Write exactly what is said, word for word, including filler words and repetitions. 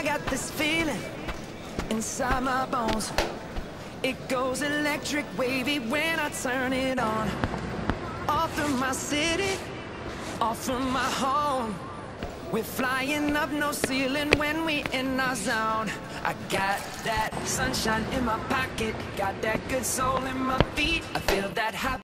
got this feeling inside my bones. It goes electric wavy when I turn it on. All through my city, all through my home. We're flying up no ceiling when we in our zone. I got that sunshine in my pocket, got that good soul in my feet. I feel that hot